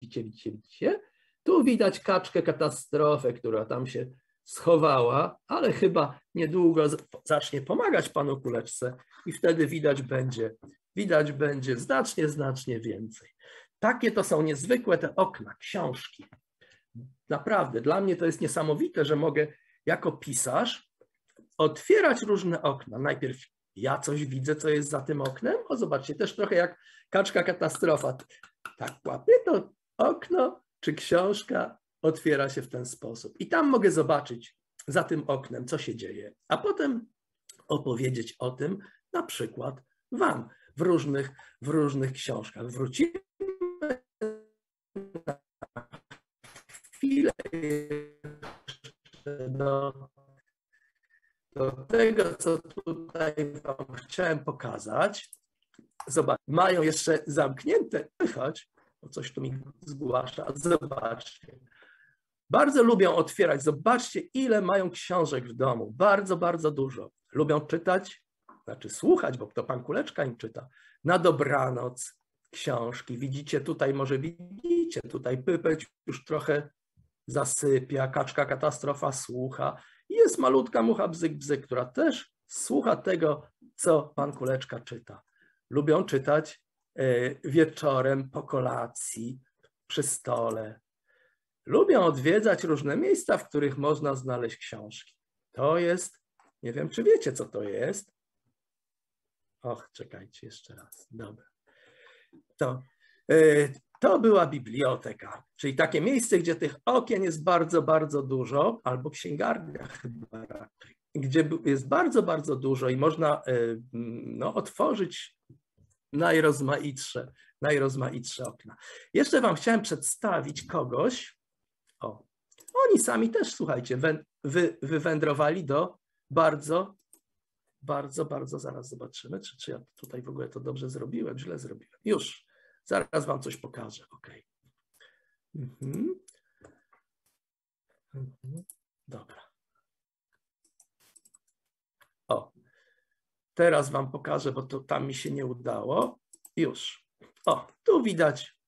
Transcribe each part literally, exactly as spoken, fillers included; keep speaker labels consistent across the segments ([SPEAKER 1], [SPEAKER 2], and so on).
[SPEAKER 1] widzicie, widzicie, widzicie. Tu widać kaczkę katastrofę, która tam się schowała, ale chyba niedługo zacznie pomagać panu Kuleczce i wtedy widać będzie, widać będzie znacznie, znacznie więcej. Takie to są niezwykłe te okna, książki. Naprawdę, dla mnie to jest niesamowite, że mogę jako pisarz otwierać różne okna. Najpierw ja coś widzę, co jest za tym oknem. O, zobaczcie, też trochę jak kaczka katastrofa. Tak łapię to okno, czy książka otwiera się w ten sposób. I tam mogę zobaczyć za tym oknem, co się dzieje, a potem opowiedzieć o tym na przykład wam w różnych, w różnych książkach. Wrócimy na chwilę do, do tego, co tutaj wam chciałem pokazać. Zobacz, mają jeszcze zamknięte, chodź, bo coś tu mi zgłasza, zobaczcie. Bardzo lubią otwierać, zobaczcie, ile mają książek w domu, bardzo, bardzo dużo. Lubią czytać, znaczy słuchać, bo to pan Kuleczka im czyta, na dobranoc książki. Widzicie tutaj, może widzicie, tutaj Pypeć już trochę zasypia, kaczka katastrofa słucha. I jest malutka mucha bzyk, bzyk, która też słucha tego, co pan Kuleczka czyta. Lubią czytać wieczorem po kolacji, przy stole. Lubią odwiedzać różne miejsca, w których można znaleźć książki. To jest, nie wiem, czy wiecie, co to jest. Och, czekajcie jeszcze raz. Dobra. To, to była biblioteka, czyli takie miejsce, gdzie tych okien jest bardzo, bardzo dużo, albo księgarnia chyba raczej, gdzie jest bardzo, bardzo dużo i można no, otworzyć najrozmaitsze, najrozmaitsze okna. Jeszcze wam chciałem przedstawić kogoś. O, oni sami też, słuchajcie, wy, wy, wywędrowali do bardzo, bardzo, bardzo, zaraz zobaczymy, czy, czy ja tutaj w ogóle to dobrze zrobiłem, źle zrobiłem. Już, zaraz wam coś pokażę, ok. Mhm. Mhm. Dobra. O, teraz wam pokażę, bo to tam mi się nie udało. Już. O, tu widać.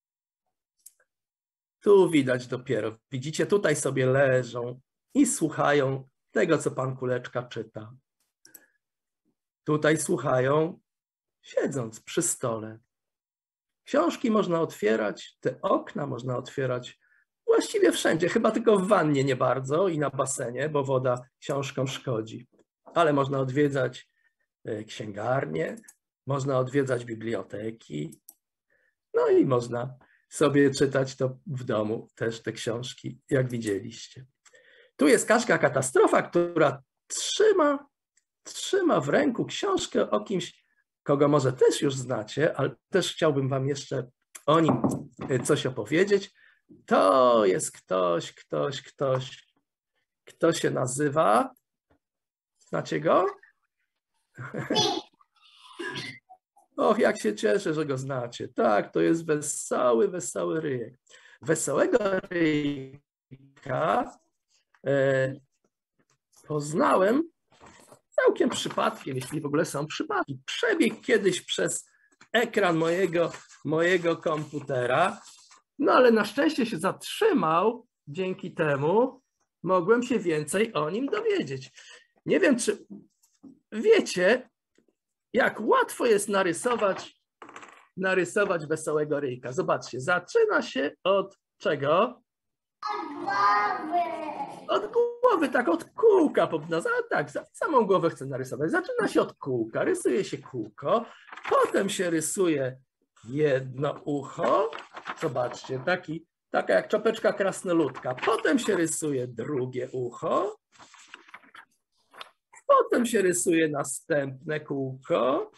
[SPEAKER 1] Tu widać dopiero. Widzicie, tutaj sobie leżą i słuchają tego, co pan Kuleczka czyta. Tutaj słuchają, siedząc przy stole. Książki można otwierać, te okna można otwierać właściwie wszędzie, chyba tylko w wannie nie bardzo i na basenie, bo woda książkom szkodzi. Ale można odwiedzać księgarnie, można odwiedzać biblioteki, no i można sobie czytać to w domu, też te książki, jak widzieliście. Tu jest kaczka katastrofa, która trzyma, trzyma w ręku książkę o kimś, kogo może też już znacie, ale też chciałbym wam jeszcze o nim coś opowiedzieć. To jest ktoś, ktoś, ktoś, kto się nazywa, znacie go? Och, jak się cieszę, że go znacie. Tak, to jest wesoły, wesoły ryjek. Wesołego ryjka e, poznałem całkiem przypadkiem, jeśli w ogóle są przypadki. Przebiegł kiedyś przez ekran mojego, mojego komputera, no ale na szczęście się zatrzymał. Dzięki temu mogłem się więcej o nim dowiedzieć. Nie wiem, czy wiecie, jak łatwo jest narysować, narysować wesołego ryjka. Zobaczcie, zaczyna się od czego?
[SPEAKER 2] Od głowy.
[SPEAKER 1] Od głowy, tak, od kółka. Tak, samą głowę chcę narysować. Zaczyna się od kółka, rysuje się kółko, potem się rysuje jedno ucho. Zobaczcie, taki, taka jak czapeczka krasnoludka. Potem się rysuje drugie ucho. Potem się rysuje następne kółko.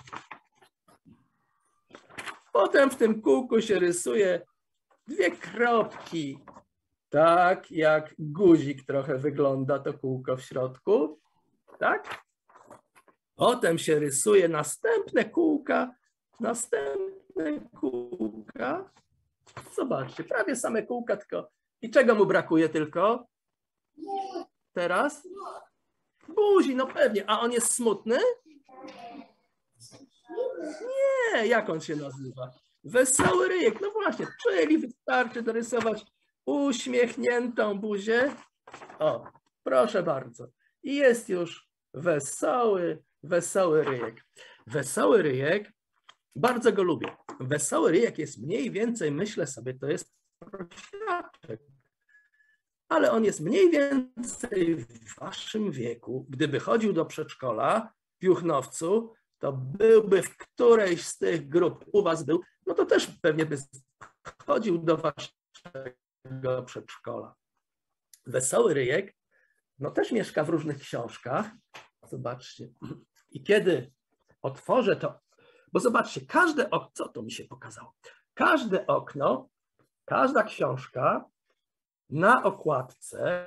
[SPEAKER 1] Potem w tym kółku się rysuje dwie kropki. Tak jak guzik trochę wygląda to kółko w środku. Tak? Potem się rysuje następne kółka. Następne kółka. Zobaczcie, prawie same kółka tylko. I czego mu brakuje tylko? Teraz? Buzi, no pewnie. A on jest smutny? Nie, jak on się nazywa? Wesoły ryjek, no właśnie, czyli wystarczy dorysować uśmiechniętą buzię. O, proszę bardzo. I jest już wesoły, wesoły ryjek. Wesoły ryjek, bardzo go lubię. Wesoły ryjek jest mniej więcej, myślę sobie, to jest prosiaczek. Ale on jest mniej więcej w waszym wieku. Gdyby chodził do przedszkola w Juchnowcu, to byłby w którejś z tych grup, u was był, no to też pewnie by chodził do waszego przedszkola. Wesoły ryjek, no też mieszka w różnych książkach. Zobaczcie. I kiedy otworzę to, bo zobaczcie, każde okno, co to mi się pokazało? Każde okno, każda książka na okładce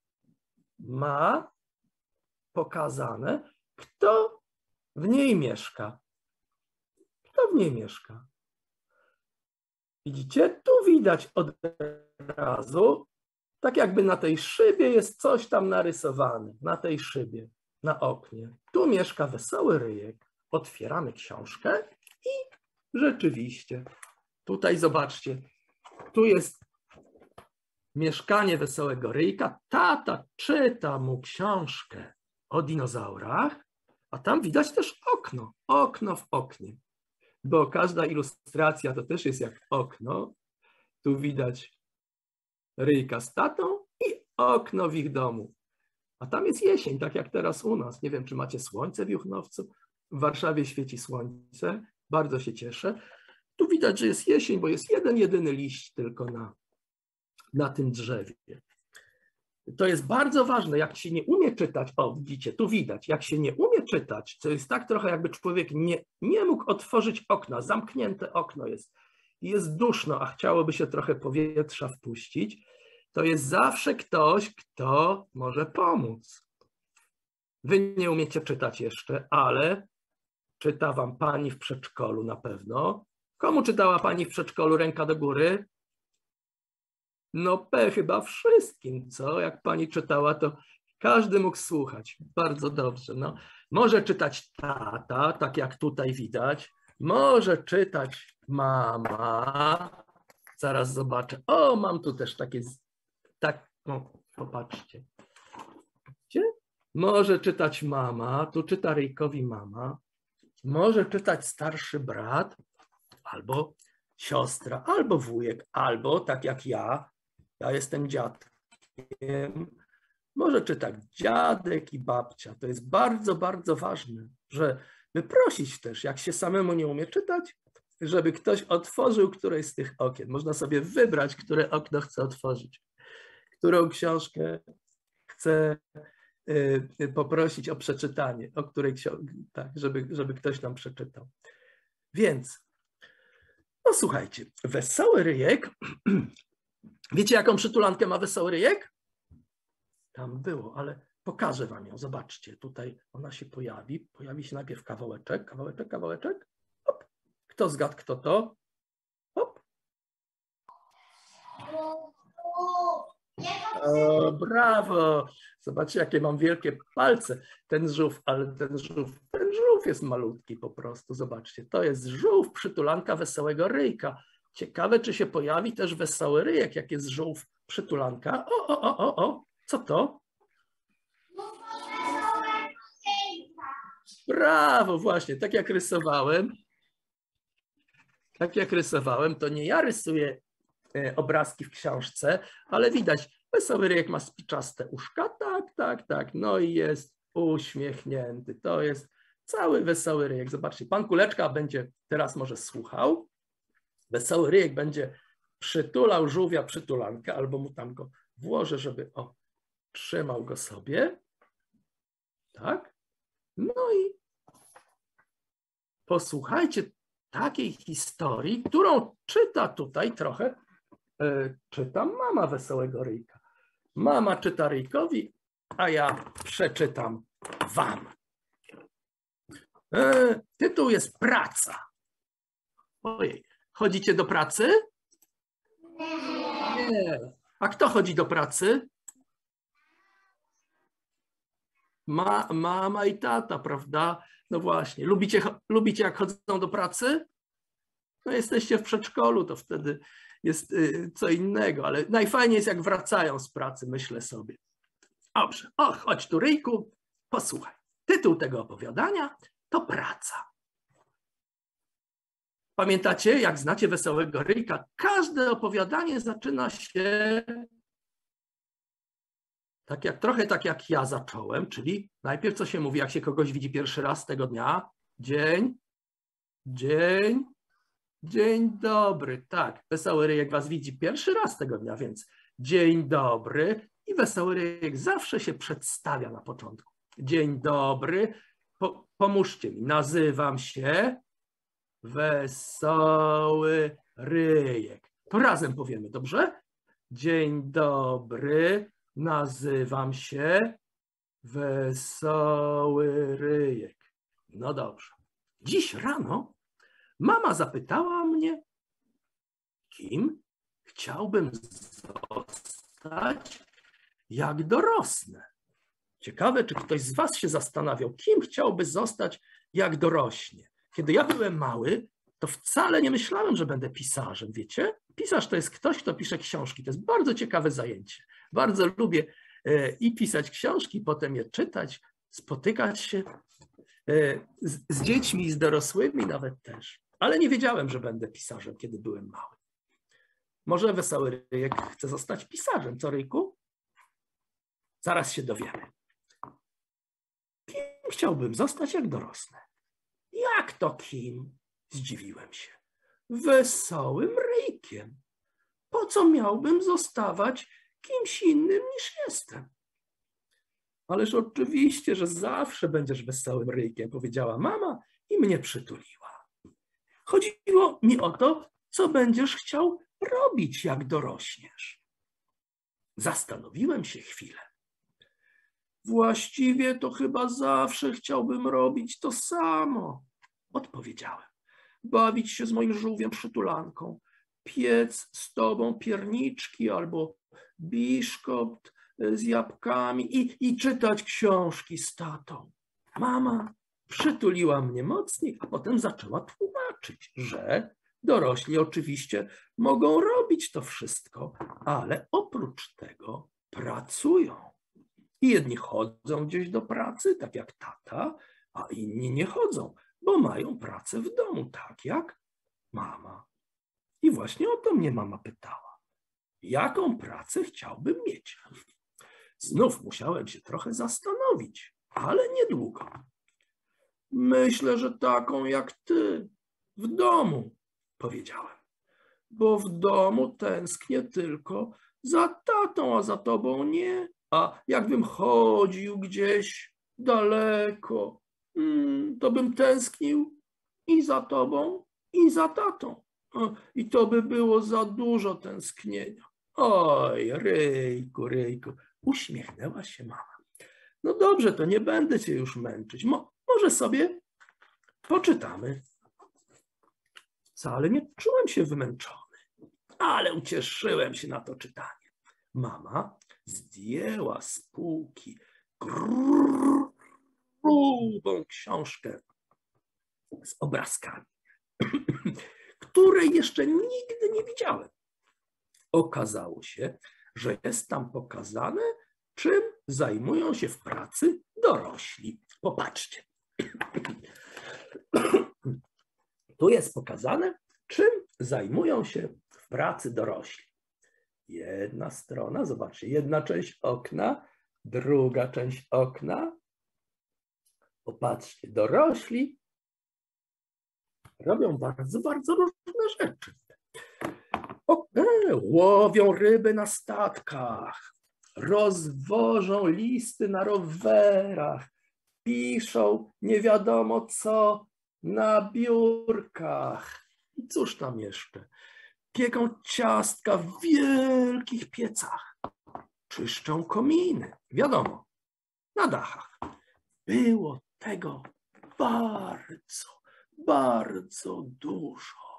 [SPEAKER 1] ma pokazane, kto w niej mieszka. Kto w niej mieszka? Widzicie? Tu widać od razu, tak jakby na tej szybie jest coś tam narysowane. Na tej szybie, na oknie. Tu mieszka wesoły ryjek. Otwieramy książkę i rzeczywiście, tutaj zobaczcie, tu jest mieszkanie wesołego ryjka. Tata czyta mu książkę o dinozaurach, a tam widać też okno. Okno w oknie. Bo każda ilustracja to też jest jak okno. Tu widać ryjka z tatą i okno w ich domu. A tam jest jesień, tak jak teraz u nas. Nie wiem, czy macie słońce w Juchnowcu. W Warszawie świeci słońce. Bardzo się cieszę. Tu widać, że jest jesień, bo jest jeden, jedyny liść tylko na, na tym drzewie. To jest bardzo ważne, jak się nie umie czytać, o widzicie, tu widać, jak się nie umie czytać, to jest tak trochę jakby człowiek nie, nie mógł otworzyć okna, zamknięte okno jest, jest duszno, a chciałoby się trochę powietrza wpuścić, to jest zawsze ktoś, kto może pomóc. Wy nie umiecie czytać jeszcze, ale czyta wam pani w przedszkolu na pewno. Komu czytała pani w przedszkolu? Ręka do góry. No P chyba wszystkim, co? Jak pani czytała, to każdy mógł słuchać. Bardzo dobrze. No, może czytać tata, tak jak tutaj widać. Może czytać mama. Zaraz zobaczę. O, mam tu też takie, tak, o, popatrzcie. Gdzie? Może czytać mama, tu czyta Ryjkowi mama. Może czytać starszy brat, albo siostra, albo wujek, albo tak jak ja, ja jestem dziadkiem, może czytać dziadek i babcia. To jest bardzo, bardzo ważne, żeby prosić też, jak się samemu nie umie czytać, żeby ktoś otworzył któreś z tych okien. Można sobie wybrać, które okno chce otworzyć, którą książkę chce poprosić o przeczytanie, o której tak, żeby, żeby ktoś nam przeczytał. Więc, no słuchajcie, wesoły ryjek. Wiecie, jaką przytulankę ma wesoły ryjek? Tam było, ale pokażę wam ją. Zobaczcie, tutaj ona się pojawi. Pojawi się najpierw kawałeczek, kawałeczek, kawałeczek. Hop. Kto zgadł, kto to? Hop. O, brawo! Zobaczcie, jakie mam wielkie palce. Ten żółw, ale ten żółw, ten żółw jest malutki po prostu. Zobaczcie, to jest żółw, przytulanka wesołego ryjka. Ciekawe, czy się pojawi też wesoły ryjek, jak jest żółw, przytulanka. O, o, o, o, o, co to? Brawo, właśnie, tak jak rysowałem. Tak jak rysowałem, to nie ja rysuję obrazki w książce, ale widać, wesoły ryjek ma spiczaste uszka, tak, tak, tak, no i jest uśmiechnięty, to jest cały wesoły ryjek. Zobaczcie, pan Kuleczka będzie teraz może słuchał, wesoły ryjek będzie przytulał żółwia przytulankę, albo mu tam go włożę, żeby o, trzymał go sobie, tak, no i posłuchajcie takiej historii, którą czyta tutaj trochę, czyta mama wesołego ryjka. Mama czyta ryjkowi, a ja przeczytam wam. E, tytuł jest Praca. Ojej, chodzicie do pracy? Nie. A kto chodzi do pracy? Ma, mama i tata, prawda? No właśnie. Lubicie, lubicie jak chodzą do pracy? No jesteście w przedszkolu, to wtedy jest co innego, ale najfajniej jest, jak wracają z pracy, myślę sobie. Dobrze, o, chodź tu, Ryjku, posłuchaj. Tytuł tego opowiadania to Praca. Pamiętacie, jak znacie Wesołego Ryjka? Każde opowiadanie zaczyna się tak jak, trochę tak jak ja zacząłem, czyli najpierw co się mówi, jak się kogoś widzi pierwszy raz tego dnia? Dzień, dzień, dzień dobry. Tak, Wesoły Ryjek was widzi pierwszy raz tego dnia, więc dzień dobry. I Wesoły Ryjek zawsze się przedstawia na początku. Dzień dobry, po, pomóżcie mi, nazywam się Wesoły Ryjek. To razem powiemy, dobrze? Dzień dobry, nazywam się Wesoły Ryjek. No dobrze. Dziś rano mama zapytała mnie, kim chciałbym zostać, jak dorosnę. Ciekawe, czy ktoś z was się zastanawiał, kim chciałby zostać, jak dorośnie. Kiedy ja byłem mały, to wcale nie myślałem, że będę pisarzem, wiecie? Pisarz to jest ktoś, kto pisze książki. To jest bardzo ciekawe zajęcie. Bardzo lubię i pisać książki, potem je czytać, spotykać się z, z dziećmi i z dorosłymi nawet też. Ale nie wiedziałem, że będę pisarzem, kiedy byłem mały. Może Wesoły Ryjek chce zostać pisarzem, co, Ryjku? Zaraz się dowiemy. Kim chciałbym zostać, jak dorosnę? Jak to kim? Zdziwiłem się. Wesołym Ryjkiem. Po co miałbym zostawać kimś innym niż jestem? Ależ oczywiście, że zawsze będziesz Wesołym Ryjkiem, powiedziała mama i mnie przytuliła. Chodziło mi o to, co będziesz chciał robić, jak dorośniesz. Zastanowiłem się chwilę. Właściwie to chyba zawsze chciałbym robić to samo, odpowiedziałem. Bawić się z moim żółwiem przytulanką, piec z tobą pierniczki albo biszkopt z jabłkami i, i czytać książki z tatą. Mama przytuliła mnie mocniej, a potem zaczęła tłumaczyć, że dorośli oczywiście mogą robić to wszystko, ale oprócz tego pracują. I jedni chodzą gdzieś do pracy, tak jak tata, a inni nie chodzą, bo mają pracę w domu, tak jak mama. I właśnie o to mnie mama pytała. Jaką pracę chciałbym mieć? Znów musiałem się trochę zastanowić, ale niedługo. Myślę, że taką jak ty, w domu, powiedziałem. Bo w domu tęsknię tylko za tatą, a za tobą nie. A jakbym chodził gdzieś daleko, to bym tęsknił i za tobą, i za tatą. I to by było za dużo tęsknienia. Oj, Ryjku, Ryjku, uśmiechnęła się mama. No dobrze, to nie będę cię już męczyć. Mo, może sobie poczytamy. Wcale nie czułem się wymęczony, ale ucieszyłem się na to czytanie. Mama zdjęła z półki grubą książkę z obrazkami, której jeszcze nigdy nie widziałem. Okazało się, że jest tam pokazane, czym zajmują się w pracy dorośli. Popatrzcie. Tu jest pokazane, czym zajmują się w pracy dorośli. Jedna strona, zobaczcie, jedna część okna, druga część okna. Popatrzcie, dorośli robią bardzo, bardzo różne rzeczy. O, e, łowią ryby na statkach, rozwożą listy na rowerach, piszą nie wiadomo co na biurkach. I cóż tam jeszcze? Pieką ciastka w wielkich piecach, czyszczą kominy, wiadomo, na dachach. Było tego bardzo, bardzo dużo.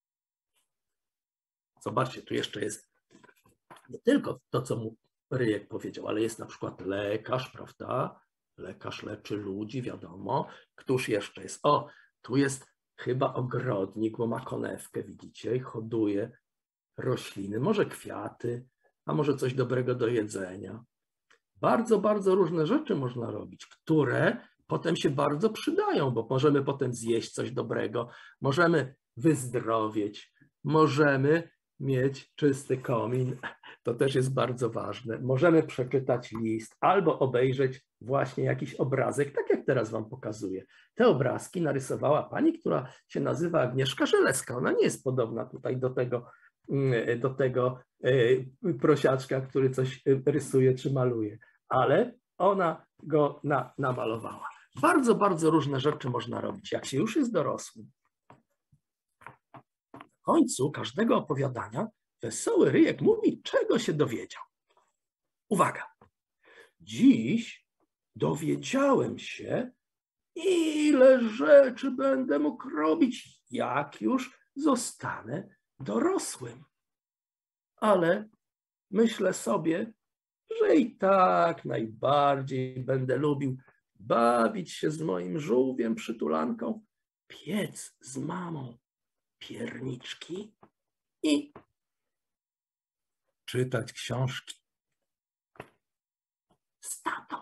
[SPEAKER 1] Zobaczcie, tu jeszcze jest nie tylko to, co mu Ryjek powiedział, ale jest na przykład lekarz, prawda? Lekarz leczy ludzi, wiadomo. Któż jeszcze jest? O, tu jest chyba ogrodnik, bo ma konewkę, widzicie, i hoduje rośliny, może kwiaty, a może coś dobrego do jedzenia. Bardzo, bardzo różne rzeczy można robić, które potem się bardzo przydają, bo możemy potem zjeść coś dobrego, możemy wyzdrowieć, możemy mieć czysty komin, to też jest bardzo ważne. Możemy przeczytać list albo obejrzeć właśnie jakiś obrazek, tak jak teraz wam pokazuję. Te obrazki narysowała pani, która się nazywa Agnieszka Żelewska. Ona nie jest podobna tutaj do tego, do tego prosiaczka, który coś rysuje czy maluje, ale ona go na, namalowała. Bardzo, bardzo różne rzeczy można robić, jak się już jest dorosłym. W końcu każdego opowiadania wesoły ryjek mówi, czego się dowiedział. Uwaga! Dziś dowiedziałem się, ile rzeczy będę mógł robić, jak już zostanę dorosłym. Ale myślę sobie, że i tak najbardziej będę lubił bawić się z moim żółwiem przytulanką, piec z mamą pierniczki i czytać książki z tatą.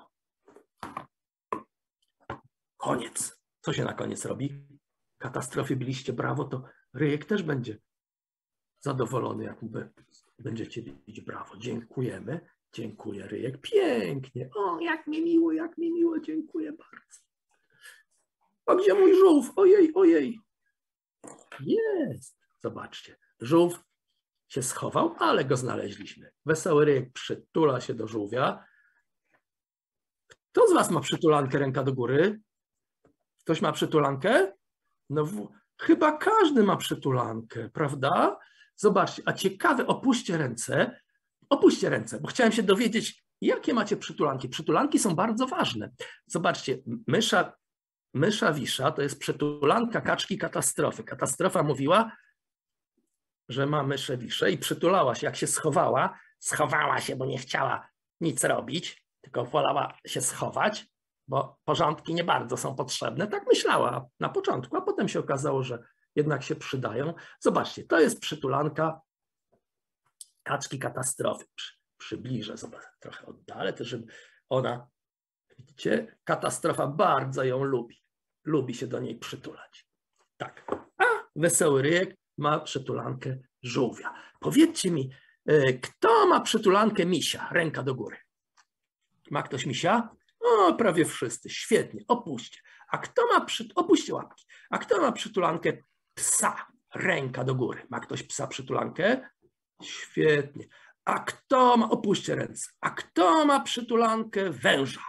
[SPEAKER 1] Koniec. Co się na koniec robi? Katastrofy byliście brawo, to ryjek też będzie zadowolony, jak będziecie bić brawo. Dziękujemy. Dziękuję, ryjek. Pięknie. O, jak mi miło, jak mi miło. Dziękuję bardzo. A gdzie mój żółw? Ojej, ojej. Jest. Zobaczcie. Żółw się schował, ale go znaleźliśmy. Wesoły ryjek przytula się do żółwia. Kto z was ma przytulankę? Ręka do góry. Ktoś ma przytulankę? No w... chyba każdy ma przytulankę, prawda? Zobaczcie, a ciekawe, opuśćcie ręce. Opuśćcie ręce, bo chciałem się dowiedzieć, jakie macie przytulanki. Przytulanki są bardzo ważne. Zobaczcie, mysza, mysza Wisza to jest przytulanka kaczki Katastrofy. Katastrofa mówiła, że ma myszę Wiszę i przytulała się. Jak się schowała, schowała się, bo nie chciała nic robić, tylko wolała się schować, bo porządki nie bardzo są potrzebne. Tak myślała na początku, a potem się okazało, że jednak się przydają. Zobaczcie, to jest przytulanka kaczki Katastrofy. Przy, przybliżę, zobacz, trochę oddalę, to żeby ona, widzicie, Katastrofa bardzo ją lubi. Lubi się do niej przytulać. Tak. A wesoły ryjek ma przytulankę żółwia. Powiedzcie mi, kto ma przytulankę misia? Ręka do góry. Ma ktoś misia? O, prawie wszyscy. Świetnie. Opuśćcie. A kto ma przy... Opuśćcie łapki. A kto ma przytulankę psa? Ręka do góry. Ma ktoś psa przytulankę? Świetnie. A kto ma... Opuśćcie ręce. A kto ma przytulankę węża?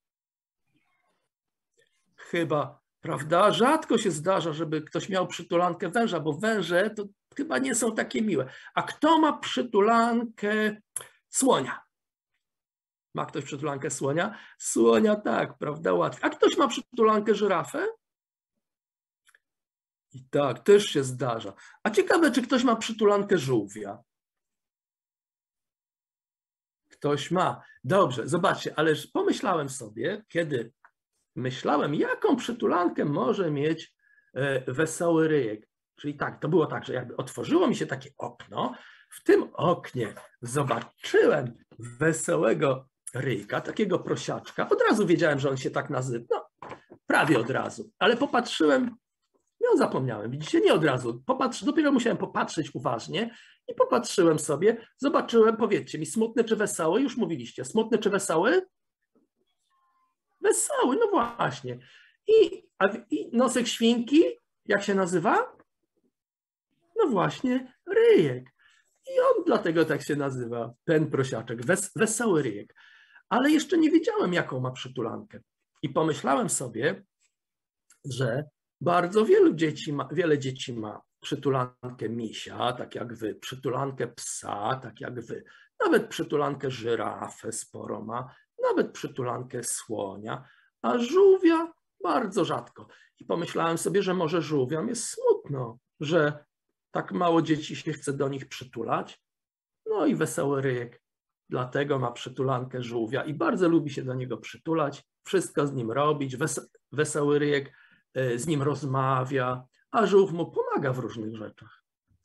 [SPEAKER 1] Chyba, prawda? Rzadko się zdarza, żeby ktoś miał przytulankę węża, bo węże to chyba nie są takie miłe. A kto ma przytulankę słonia? Ma ktoś przytulankę słonia? Słonia tak, prawda? Łatwiej. A ktoś ma przytulankę żyrafę? I tak, też się zdarza. A ciekawe, czy ktoś ma przytulankę żółwia? Ktoś ma. Dobrze, zobaczcie, ale pomyślałem sobie, kiedy myślałem, jaką przytulankę może mieć wesoły ryjek. Czyli tak, to było tak, że jakby otworzyło mi się takie okno, w tym oknie zobaczyłem wesołego ryjka, takiego prosiaczka. Od razu wiedziałem, że on się tak nazywa. No, prawie od razu, ale popatrzyłem, no zapomniałem, widzicie, nie od razu. Popatrz, dopiero musiałem popatrzeć uważnie i popatrzyłem sobie, zobaczyłem, powiedzcie mi, smutny czy wesoły? Już mówiliście, smutny czy wesoły? Wesoły, no właśnie. I, a, i nosek świnki, jak się nazywa? No właśnie, ryjek. I on dlatego tak się nazywa, ten prosiaczek, wes, wesoły ryjek. Ale jeszcze nie wiedziałem, jaką ma przytulankę. I pomyślałem sobie, że bardzo wielu dzieci ma, wiele dzieci ma przytulankę misia, tak jak wy, przytulankę psa, tak jak wy, nawet przytulankę żyrafę sporo ma, nawet przytulankę słonia, a żółwia bardzo rzadko. I pomyślałem sobie, że może żółwiom jest smutno, że tak mało dzieci się chce do nich przytulać. No i wesoły ryjek dlatego ma przytulankę żółwia i bardzo lubi się do niego przytulać, wszystko z nim robić. Wes- wesoły ryjek z nim rozmawia, a żółw mu pomaga w różnych rzeczach.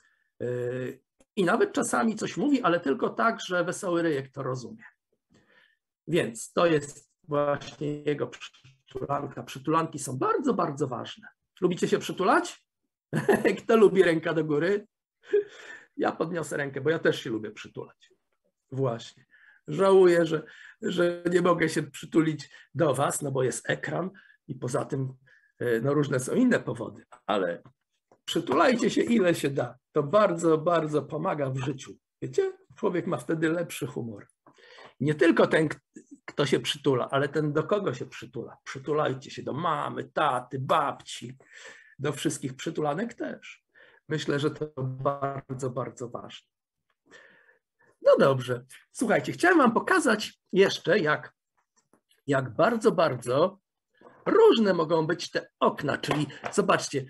[SPEAKER 1] I nawet czasami coś mówi, ale tylko tak, że wesoły ryjek to rozumie. Więc to jest właśnie jego przytulanka. Przytulanki są bardzo, bardzo ważne. Lubicie się przytulać? Kto lubi, ręka do góry? Ja podniosę rękę, bo ja też się lubię przytulać. Właśnie. Żałuję, że, że nie mogę się przytulić do was, no bo jest ekran i poza tym no różne są inne powody, ale przytulajcie się ile się da. To bardzo, bardzo pomaga w życiu. Wiecie? Człowiek ma wtedy lepszy humor. Nie tylko ten, kto się przytula, ale ten, do kogo się przytula. Przytulajcie się do mamy, taty, babci, do wszystkich przytulanek też. Myślę, że to bardzo, bardzo ważne. No dobrze. Słuchajcie, chciałem wam pokazać jeszcze, jak, jak bardzo, bardzo różne mogą być te okna. Czyli zobaczcie,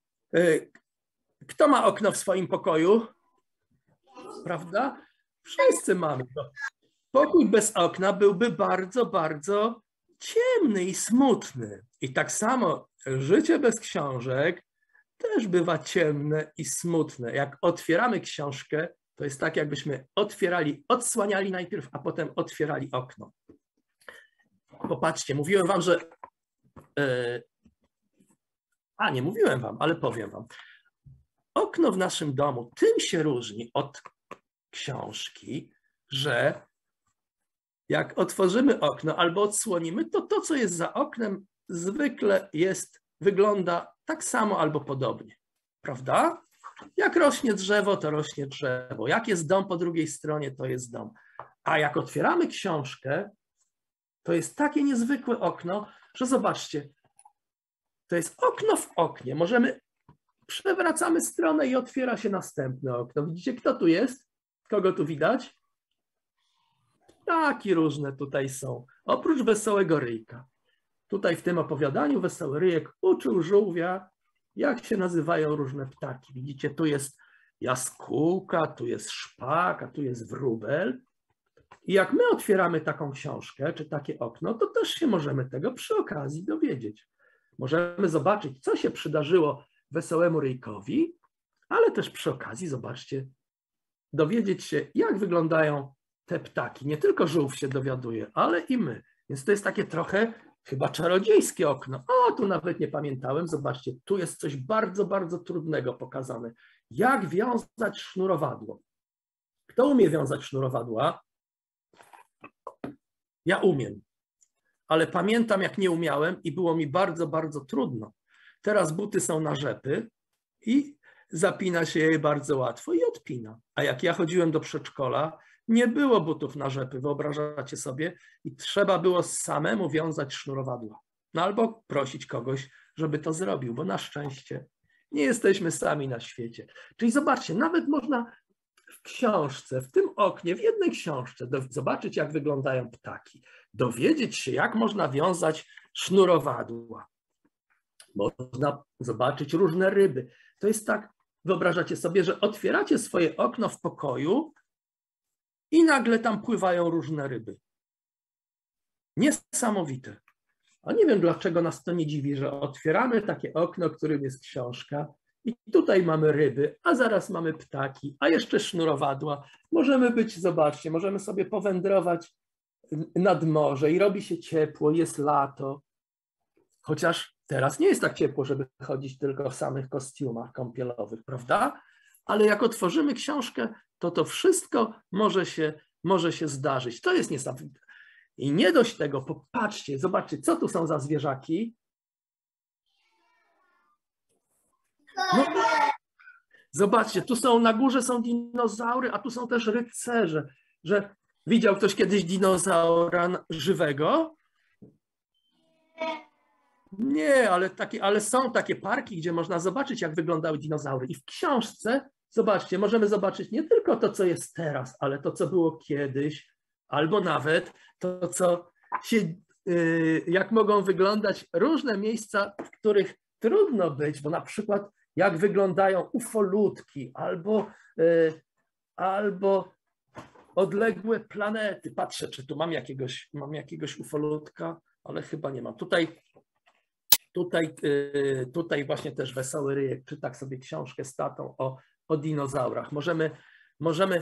[SPEAKER 1] kto ma okno w swoim pokoju? Prawda? Wszyscy mamy. Pokój bez okna byłby bardzo, bardzo ciemny i smutny. I tak samo życie bez książek też bywa ciemne i smutne. Jak otwieramy książkę, to jest tak, jakbyśmy otwierali, odsłaniali najpierw, a potem otwierali okno. Popatrzcie, mówiłem wam, że... Yy, a, nie mówiłem wam, ale powiem wam. Okno w naszym domu tym się różni od książki, że jak otworzymy okno albo odsłonimy, to to, co jest za oknem, zwykle jest, wygląda tak samo albo podobnie. Prawda? Jak rośnie drzewo, to rośnie drzewo. Jak jest dom po drugiej stronie, to jest dom. A jak otwieramy książkę, to jest takie niezwykłe okno, że zobaczcie, to jest okno w oknie. Możemy, przewracamy stronę i otwiera się następne okno. Widzicie, kto tu jest? Kogo tu widać? Ptaki różne tutaj są, oprócz wesołego ryjka. Tutaj w tym opowiadaniu wesoły ryjek uczył żółwia, jak się nazywają różne ptaki. Widzicie, tu jest jaskółka, tu jest szpak, a tu jest wróbel. I jak my otwieramy taką książkę, czy takie okno, to też się możemy tego przy okazji dowiedzieć. Możemy zobaczyć, co się przydarzyło wesołemu ryjkowi, ale też przy okazji, zobaczcie, dowiedzieć się, jak wyglądają te ptaki. Nie tylko żółw się dowiaduje, ale i my. Więc to jest takie trochę chyba czarodziejskie okno. O, tu nawet nie pamiętałem. Zobaczcie, tu jest coś bardzo, bardzo trudnego pokazane. Jak wiązać sznurowadło. Kto umie wiązać sznurowadła? Ja umiem. Ale pamiętam, jak nie umiałem i było mi bardzo, bardzo trudno. Teraz buty są na rzepy i zapina się je bardzo łatwo i odpina. A jak ja chodziłem do przedszkola, nie było butów na rzepy, wyobrażacie sobie, i trzeba było samemu wiązać sznurowadła. No albo prosić kogoś, żeby to zrobił, bo na szczęście nie jesteśmy sami na świecie. Czyli zobaczcie, nawet można w książce, w tym oknie, w jednej książce zobaczyć, jak wyglądają ptaki, dowiedzieć się, jak można wiązać sznurowadła. Można zobaczyć różne ryby. To jest tak, wyobrażacie sobie, że otwieracie swoje okno w pokoju i nagle tam pływają różne ryby. Niesamowite. A nie wiem, dlaczego nas to nie dziwi, że otwieramy takie okno, którym jest książka i tutaj mamy ryby, a zaraz mamy ptaki, a jeszcze sznurowadła. Możemy być, zobaczcie, możemy sobie powędrować nad morze i robi się ciepło, jest lato. Chociaż teraz nie jest tak ciepło, żeby chodzić tylko w samych kostiumach kąpielowych, prawda? Ale jak otworzymy książkę, to to wszystko może się, może się zdarzyć. To jest niesamowite. I nie dość tego, popatrzcie, zobaczcie, co tu są za zwierzaki. No, zobaczcie, tu są, na górze są dinozaury, a tu są też rycerze. Że widział ktoś kiedyś dinozaura żywego? Nie, ale, takie, ale są takie parki, gdzie można zobaczyć, jak wyglądały dinozaury. I w książce, zobaczcie, możemy zobaczyć nie tylko to, co jest teraz, ale to, co było kiedyś, albo nawet to, co się, jak mogą wyglądać różne miejsca, w których trudno być, bo na przykład jak wyglądają ufolutki, albo, albo odległe planety. Patrzę, czy tu mam jakiegoś, mam jakiegoś ufolutka, ale chyba nie mam. Tutaj Tutaj, tutaj właśnie też Wesoły Ryjek czyta sobie książkę z tatą o, o dinozaurach. Możemy, możemy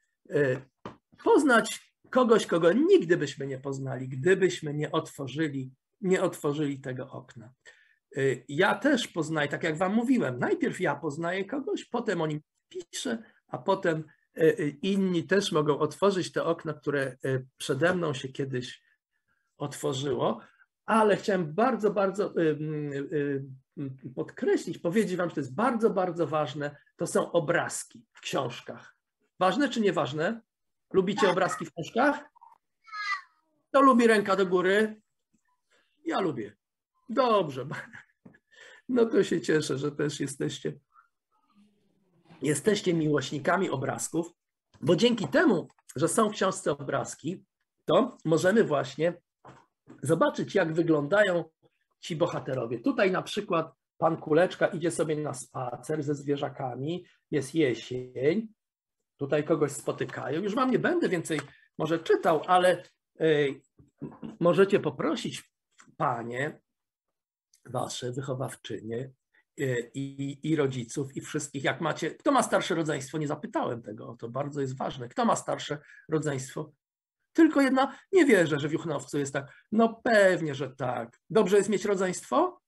[SPEAKER 1] poznać kogoś, kogo nigdy byśmy nie poznali, gdybyśmy nie otworzyli, nie otworzyli tego okna. Ja też poznaję, tak jak wam mówiłem, najpierw ja poznaję kogoś, potem o nim piszę, a potem inni też mogą otworzyć te okna, które przede mną się kiedyś otworzyło, ale chciałem bardzo, bardzo podkreślić, powiedzieć wam, że to jest bardzo, bardzo ważne, to są obrazki w książkach. Ważne czy nieważne? Lubicie obrazki w książkach? Kto lubi, ręka do góry? Ja lubię. Dobrze. No to się cieszę, że też jesteście, jesteście miłośnikami obrazków, bo dzięki temu, że są w książce obrazki, to możemy właśnie zobaczyć, jak wyglądają ci bohaterowie. Tutaj na przykład pan Kuleczka idzie sobie na spacer ze zwierzakami, jest jesień, tutaj kogoś spotykają. Już wam nie będę więcej może czytał, ale y, możecie poprosić panie, wasze wychowawczynie y, i, i rodziców i wszystkich, jak macie, kto ma starsze rodzeństwo, nie zapytałem tego, to bardzo jest ważne, kto ma starsze rodzeństwo? Tylko jedna, nie wierzę, że w Juchnowcu jest tak. No pewnie, że tak. Dobrze jest mieć rodzeństwo?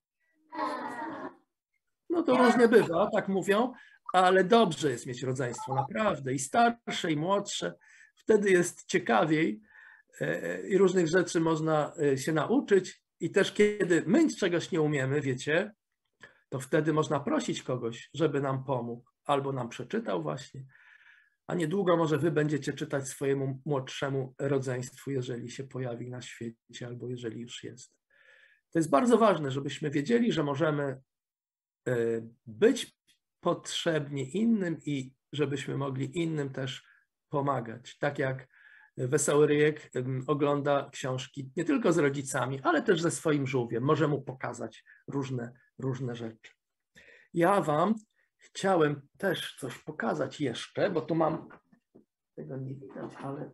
[SPEAKER 1] No to różnie bywa, tak mówią, ale dobrze jest mieć rodzeństwo, naprawdę. I starsze, i młodsze. Wtedy jest ciekawiej i różnych rzeczy można się nauczyć. I też kiedy my czegoś nie umiemy, wiecie, to wtedy można prosić kogoś, żeby nam pomógł. Albo nam przeczytał właśnie. A niedługo może wy będziecie czytać swojemu młodszemu rodzeństwu, jeżeli się pojawi na świecie, albo jeżeli już jest. To jest bardzo ważne, żebyśmy wiedzieli, że możemy być potrzebni innym i żebyśmy mogli innym też pomagać. Tak jak Wesoły Ryjek ogląda książki nie tylko z rodzicami, ale też ze swoim żółwiem. Może mu pokazać różne, różne rzeczy. Ja wam chciałem też coś pokazać jeszcze, bo tu mam, tego nie widać, ale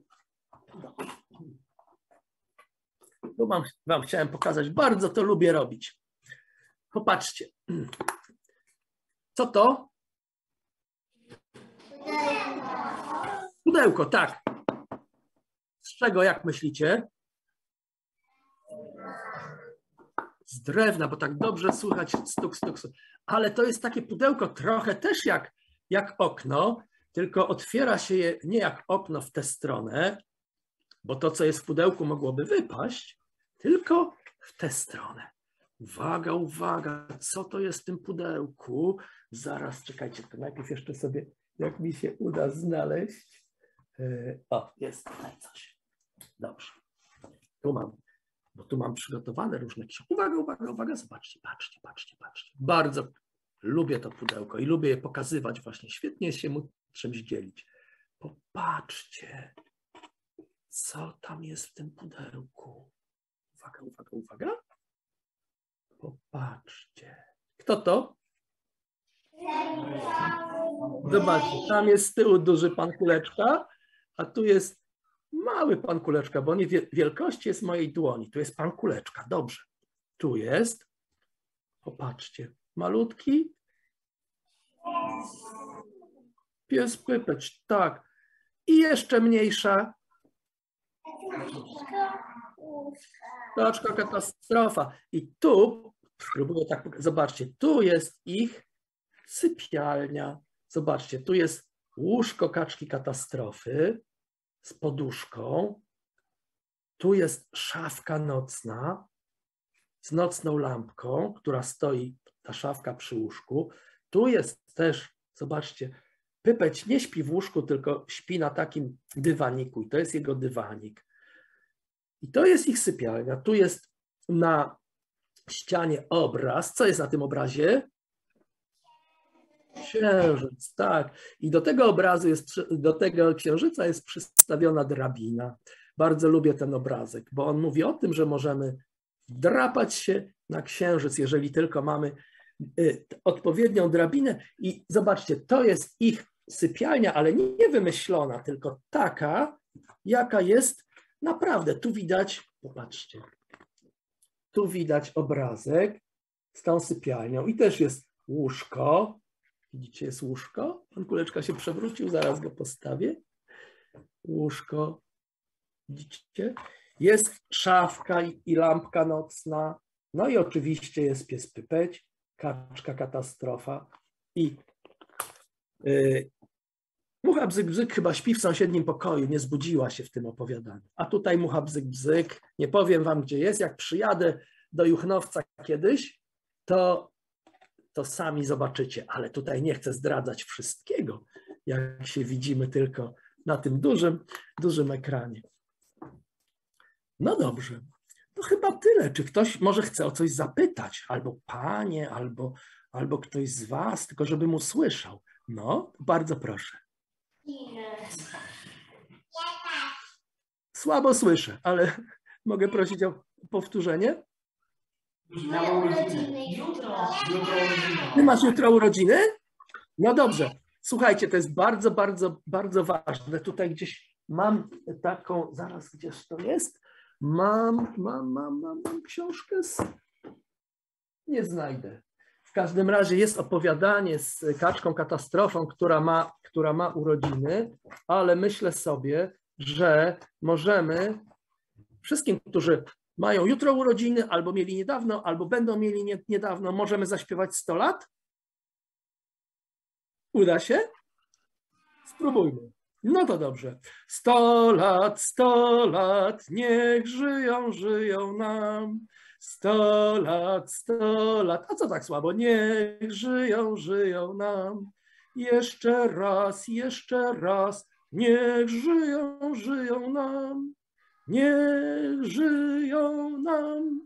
[SPEAKER 1] tu mam, wam chciałem pokazać, bardzo to lubię robić. Popatrzcie. Co to? Pudełko, tak. Z czego, jak myślicie? Z drewna, bo tak dobrze słychać stuk, stuk, stuk. Ale to jest takie pudełko trochę też jak, jak okno, tylko otwiera się je nie jak okno w tę stronę, bo to, co jest w pudełku, mogłoby wypaść, tylko w tę stronę. Uwaga, uwaga, co to jest w tym pudełku? Zaraz, czekajcie, to najpierw jeszcze sobie, jak mi się uda znaleźć. O, jest tutaj coś. Dobrze. Tu mam, bo tu mam przygotowane różne książki. Uwaga, uwaga, uwaga, zobaczcie, patrzcie, patrzcie, patrzcie. Bardzo lubię to pudełko i lubię je pokazywać właśnie. Świetnie się mu czymś dzielić. Popatrzcie, co tam jest w tym pudełku. Uwaga, uwaga, uwaga. Popatrzcie. Kto to? Zobaczcie, tam jest z tyłu duży pan Kuleczka, a tu jest mały pan Kuleczka, bo on wielkości jest mojej dłoni. Tu jest pan Kuleczka, dobrze. Tu jest, popatrzcie, malutki pies Pypeć, tak. I jeszcze mniejsza Kaczka Katastrofa. I tu, spróbuję tak, zobaczcie, tu jest ich sypialnia. Zobaczcie, tu jest łóżko Kaczki Katastrofy z poduszką. Tu jest szafka nocna z nocną lampką, która stoi, ta szafka przy łóżku. Tu jest też, zobaczcie, Pypeć nie śpi w łóżku, tylko śpi na takim dywaniku i to jest jego dywanik. I to jest ich sypialnia. Tu jest na ścianie obraz. Co jest na tym obrazie? Księżyc, tak. I do tego obrazu jest, do tego księżyca jest przystawiona drabina. Bardzo lubię ten obrazek, bo on mówi o tym, że możemy drapać się na księżyc, jeżeli tylko mamy y, odpowiednią drabinę. I zobaczcie, to jest ich sypialnia, ale nie wymyślona, tylko taka, jaka jest naprawdę. Tu widać, popatrzcie, tu widać obrazek z tą sypialnią i też jest łóżko. Widzicie, jest łóżko. Pan Kuleczka się przewrócił, zaraz go postawię. Łóżko. Widzicie? Jest szafka i lampka nocna. No i oczywiście jest pies Pypeć, kaczka katastrofa i yy, mucha bzyk bzyk chyba śpi w sąsiednim pokoju, nie zbudziła się w tym opowiadaniu. A tutaj mucha bzyk bzyk, nie powiem wam gdzie jest, jak przyjadę do Juchnowca kiedyś, to, to sami zobaczycie, ale tutaj nie chcę zdradzać wszystkiego, jak się widzimy tylko na tym dużym, dużym ekranie. No dobrze, to chyba tyle. Czy ktoś może chce o coś zapytać? Albo panie, albo, albo ktoś z was, tylko żeby mu słyszał. No, bardzo proszę. Słabo słyszę, ale mogę prosić o powtórzenie? Ty masz jutro urodziny? No dobrze. Słuchajcie, to jest bardzo, bardzo, bardzo ważne. Tutaj gdzieś mam taką, zaraz gdzieś to jest? Mam, mam, mam, mam, mam książkę z... Nie znajdę. W każdym razie jest opowiadanie z kaczką katastrofą, która ma, która ma urodziny, ale myślę sobie, że możemy wszystkim, którzy mają jutro urodziny, albo mieli niedawno, albo będą mieli nie, niedawno, możemy zaśpiewać sto lat? Uda się? Spróbujmy. No to dobrze. Sto lat, sto lat, niech żyją, żyją nam. Sto lat, sto lat. A co tak słabo? Niech żyją, żyją nam. Jeszcze raz, jeszcze raz. Niech żyją, żyją nam. Niech żyją nam.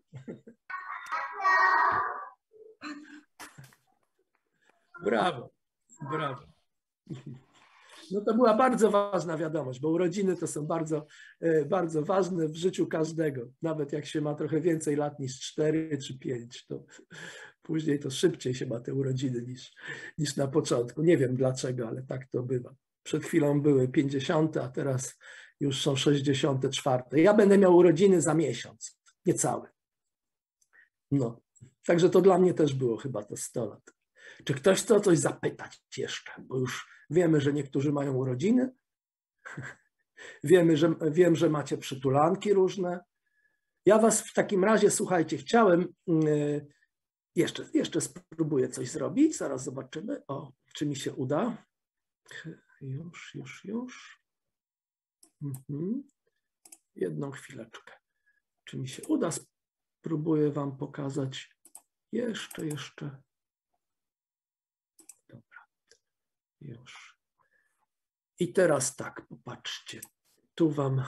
[SPEAKER 1] Brawo, brawo. No to była bardzo ważna wiadomość, bo urodziny to są bardzo, bardzo ważne w życiu każdego. Nawet jak się ma trochę więcej lat niż cztery czy pięć, to później to szybciej się ma te urodziny niż, niż na początku. Nie wiem dlaczego, ale tak to bywa. Przed chwilą były pięćdziesiąte, a teraz już są sześćdziesiąte czwarte. Ja będę miał urodziny za miesiąc, niecały. No, także to dla mnie też było chyba to sto lat. Czy ktoś chce o coś zapytać jeszcze? Bo już wiemy, że niektórzy mają urodziny. Wiemy, że, wiem, że macie przytulanki różne. Ja was w takim razie, słuchajcie, chciałem, yy, jeszcze, jeszcze spróbuję coś zrobić. Zaraz zobaczymy, o, czy mi się uda. Już, już, już. Mhm. Jedną chwileczkę. Czy mi się uda? Spróbuję wam pokazać jeszcze, jeszcze. Dobra, już. I teraz tak, popatrzcie. Tu wam,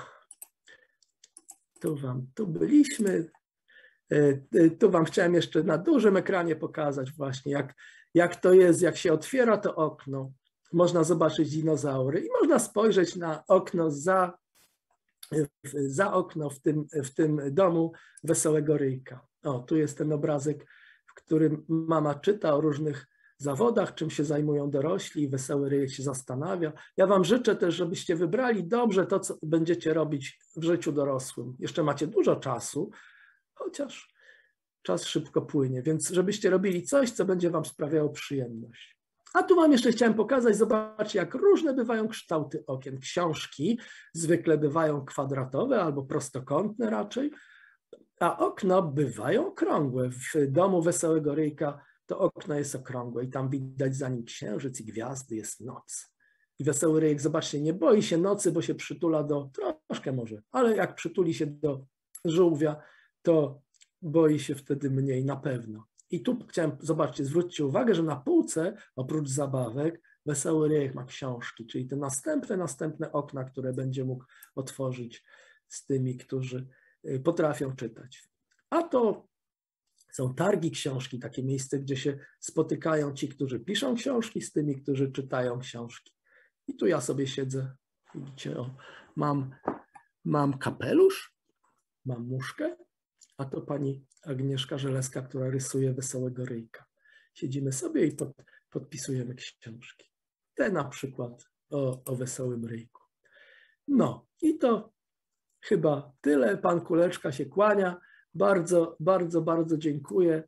[SPEAKER 1] tu wam, tu byliśmy. Tu wam chciałem jeszcze na dużym ekranie pokazać właśnie, jak, jak to jest, jak się otwiera to okno. Można zobaczyć dinozaury i można spojrzeć na okno za, za okno w tym, w tym domu Wesołego Ryjka. O, tu jest ten obrazek, w którym mama czyta o różnych zawodach, czym się zajmują dorośli i Wesoły Ryjek się zastanawia. Ja wam życzę też, żebyście wybrali dobrze to, co będziecie robić w życiu dorosłym. Jeszcze macie dużo czasu, chociaż czas szybko płynie, więc żebyście robili coś, co będzie wam sprawiało przyjemność. A tu wam jeszcze chciałem pokazać, zobaczcie, jak różne bywają kształty okien. Książki zwykle bywają kwadratowe albo prostokątne raczej, a okna bywają okrągłe. W domu Wesołego Ryjka to okno jest okrągłe i tam widać za nim księżyc i gwiazdy, jest noc. I Wesoły Ryjek, zobaczcie, nie boi się nocy, bo się przytula do, troszkę może, ale jak przytuli się do żółwia, to boi się wtedy mniej na pewno. I tu chciałem, zobaczcie, zwróćcie uwagę, że na półce, oprócz zabawek, Wesoły Ryjek ma książki, czyli te następne, następne okna, które będzie mógł otworzyć z tymi, którzy potrafią czytać. A to są targi książki, takie miejsce, gdzie się spotykają ci, którzy piszą książki, z tymi, którzy czytają książki. I tu ja sobie siedzę, widzicie, o, mam, mam kapelusz, mam muszkę, a to pani Agnieszka Żelewska, która rysuje Wesołego Ryjka. Siedzimy sobie i pod, podpisujemy książki. Te na przykład o, o Wesołym Ryjku. No i to chyba tyle. Pan Kuleczka się kłania. Bardzo, bardzo, bardzo dziękuję.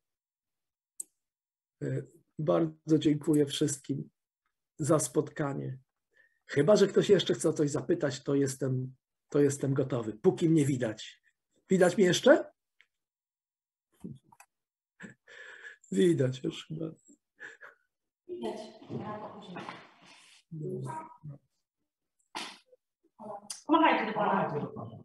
[SPEAKER 1] Bardzo dziękuję wszystkim za spotkanie. Chyba że ktoś jeszcze chce o coś zapytać, to jestem, to jestem gotowy. Póki mnie widać. Widać mnie jeszcze? Widać już chyba.
[SPEAKER 3] Widać. Pomagajcie do pana.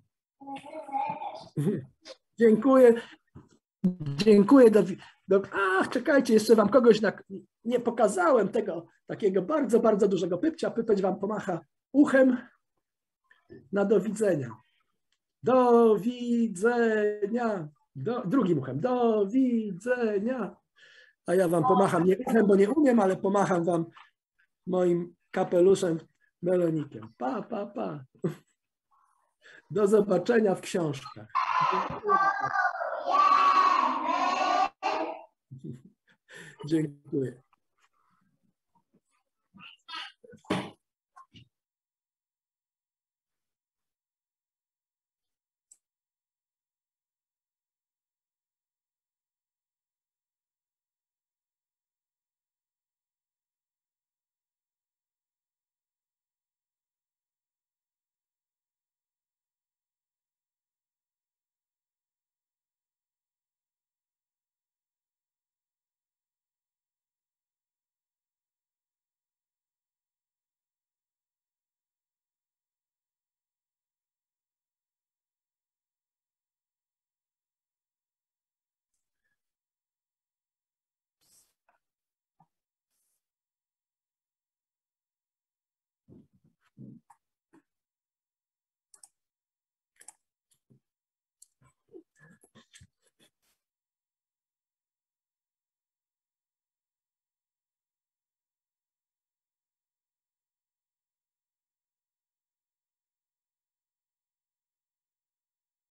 [SPEAKER 1] Dziękuję. Dziękuję. Do, do, ach, czekajcie, jeszcze wam kogoś na, nie pokazałem tego takiego bardzo, bardzo dużego pypcia. Pypeć wam pomacha uchem na do widzenia. Do widzenia. Do, drugim uchem. Do widzenia. A ja wam pomacham nie uchem, bo nie umiem, ale pomacham wam moim kapeluszem melonikiem. Pa, pa, pa. Do zobaczenia w książkach. Dziękuję.